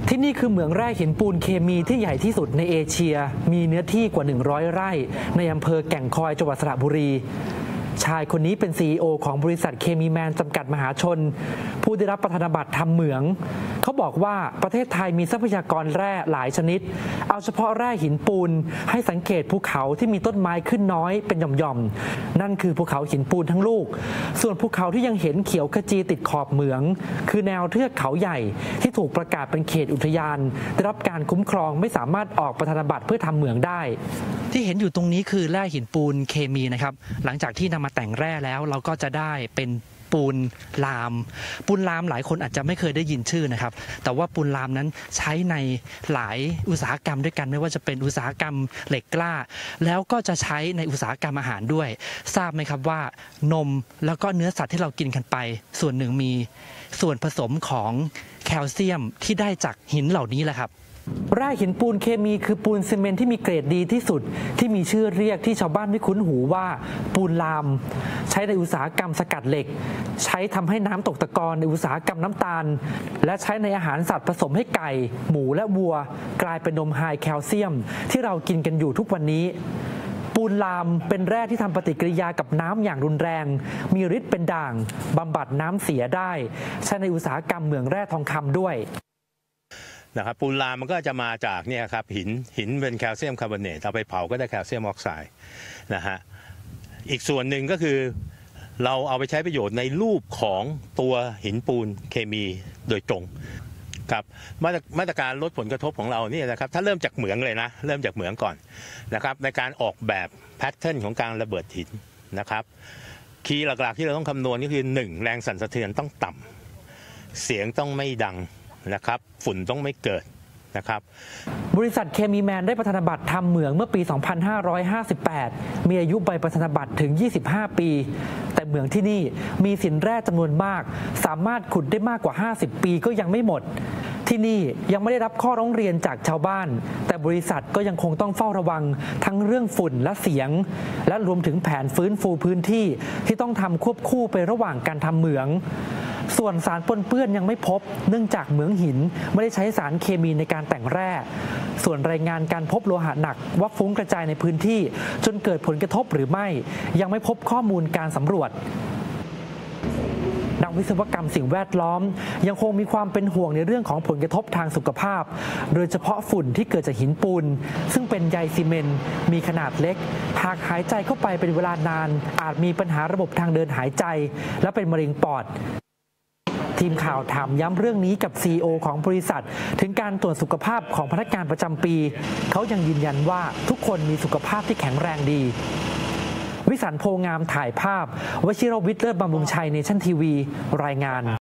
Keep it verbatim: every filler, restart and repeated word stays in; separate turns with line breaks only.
ที่นี่คือเหมืองแร่หินปูนเคมีที่ใหญ่ที่สุดในเอเชียมีเนื้อที่กว่าหนึ่งร้อยไร่ในอำเภอแก่งคอยจังหวัดสระบุรีชายคนนี้เป็น ซี อี โอ ของบริษัทเคมีแมนจำกัดมหาชนผู้ได้รับประธานบัตรทำเหมืองเขาบอกว่าประเทศไทยมีทรัพยากรแร่หลายชนิดเอาเฉพาะแร่หินปูนให้สังเกตภูเขาที่มีต้นไม้ขึ้นน้อยเป็นหย่อมๆนั่นคือภูเขาหินปูนทั้งลูกส่วนภูเขาที่ยังเห็นเขียวขจีติดขอบเหมืองคือแนวเทือกเขาใหญ่ที่ถูกประกาศเป็นเขตอุทยานได้รับการคุ้มครองไม่สามารถออกประธานบัตรเพื่อทำเหมืองได้ที่เห็นอยู่ตรงนี้คือแร่หินปูนเคมีนะครับหลังจากที่นำมาแต่งแร่แล้วเราก็จะได้เป็นปูนลามปูนลามหลายคนอาจจะไม่เคยได้ยินชื่อนะครับแต่ว่าปูนลามนั้นใช้ในหลายอุตสาหกรรมด้วยกันไม่ว่าจะเป็นอุตสาหกรรมเหล็กกล้าแล้วก็จะใช้ในอุตสาหกรรมอาหารด้วยทราบไหมครับว่านมแล้วก็เนื้อสัตว์ที่เรากินกันไปส่วนหนึ่งมีส่วนผสมของแคลเซียมที่ได้จากหินเหล่านี้แหละครับแร่หินปูนเคมีคือปูนซีเมนต์ที่มีเกรดดีที่สุดที่มีชื่อเรียกที่ชาวบ้านไม่คุ้นหูว่าปูนลามใช้ในอุตสาหกรรมสกัดเหล็กใช้ทำให้น้ำตกตะกอนในอุตสาหกรรมน้ำตาลและใช้ในอาหารสัตว์ผสมให้ไก่หมูและวัวกลายเป็นนมไฮแคลเซียมที่เรากินกันอยู่ทุกวันนี้ปูนลามเป็นแร่ที่ทำปฏิกิริยากับน้ำอย่างรุนแรงมีฤทธิ์เป็นด่างบำบัดน้ำเสียได้ใช้ในอุตสาหกรรมเหมืองแร่ทองคำด้วย
นะครับปูนลามมันก็จะมาจากเนี่ยครับหินหินเป็นแคลเซียมคาร์บอเนตเอาไปเผาก็ได้แคลเซียมออกไซด์นะฮะอีกส่วนหนึ่งก็คือเราเอาไปใช้ประโยชน์ในรูปของตัวหินปูนเคมีโดยตรงครับมาตรการลดผลกระทบของเรานี่นะครับถ้าเริ่มจากเหมืองเลยนะเริ่มจากเหมืองก่อนนะครับในการออกแบบแพทเทิร์นของการระเบิดหินนะครับคีย์หลักๆที่เราต้องคำนวณก็คือหนึ่งแรงสั่นสะเทือนต้องต่ำเสียงต้องไม่ดังนะครับฝุ่นต้องไม่เกิดนะครับ
บริษัทเคมีแมนได้ประธานบัตรทำเหมืองเมื่อปี สองพันห้าร้อยห้าสิบแปด มีอายุใบประธานบัตรถึง ยี่สิบห้า ปีแต่เหมืองที่นี่มีสินแร่จำนวนมากสามารถขุดได้มากกว่า ห้าสิบ ปีก็ยังไม่หมดที่นี่ยังไม่ได้รับข้อร้องเรียนจากชาวบ้านแต่บริษัทก็ยังคงต้องเฝ้าระวังทั้งเรื่องฝุ่นและเสียงและรวมถึงแผนฟื้นฟูพื้นที่ที่ต้องทำควบคู่ไประหว่างการทำเหมืองส่วนสารปนเปื้อนยังไม่พบเนื่องจากเหมืองหินไม่ได้ใช้สารเคมีในการแต่งแร่ส่วนรายงานการพบโลหะหนักว่าฟุ้งกระจายในพื้นที่จนเกิดผลกระทบหรือไม่ยังไม่พบข้อมูลการสำรวจนักวิศวกรรมสิ่งแวดล้อมยังคงมีความเป็นห่วงในเรื่องของผลกระทบทางสุขภาพโดยเฉพาะฝุ่นที่เกิดจากหินปูนซึ่งเป็นใยซีเมนต์มีขนาดเล็กหากหายใจเข้าไปเป็นเวลานานอาจมีปัญหาระบบทางเดินหายใจและเป็นมะเร็งปอดทีมข่าวถามย้ำเรื่องนี้กับ ซี อี โอ ของบริษัทถึงการตรวจสุขภาพของพนักงานประจำปีเขายังยืนยันว่าทุกคนมีสุขภาพที่แข็งแรงดีวิสันต์โพงามถ่ายภาพวชิรวิทย์เลิศบำรุงชัยเนชั่นทีวีรายงาน